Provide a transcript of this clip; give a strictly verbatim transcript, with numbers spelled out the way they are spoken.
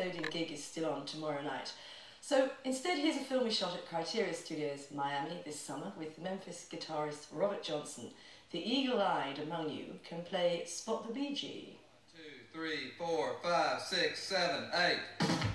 uploading gig is still on tomorrow night. So instead, here's a film we shot at Criteria Studios, Miami, this summer with Memphis guitarist Robert Johnson. The eagle-eyed among you can play Spot the Bee Gee. Two, three, four, five, six, seven, eight.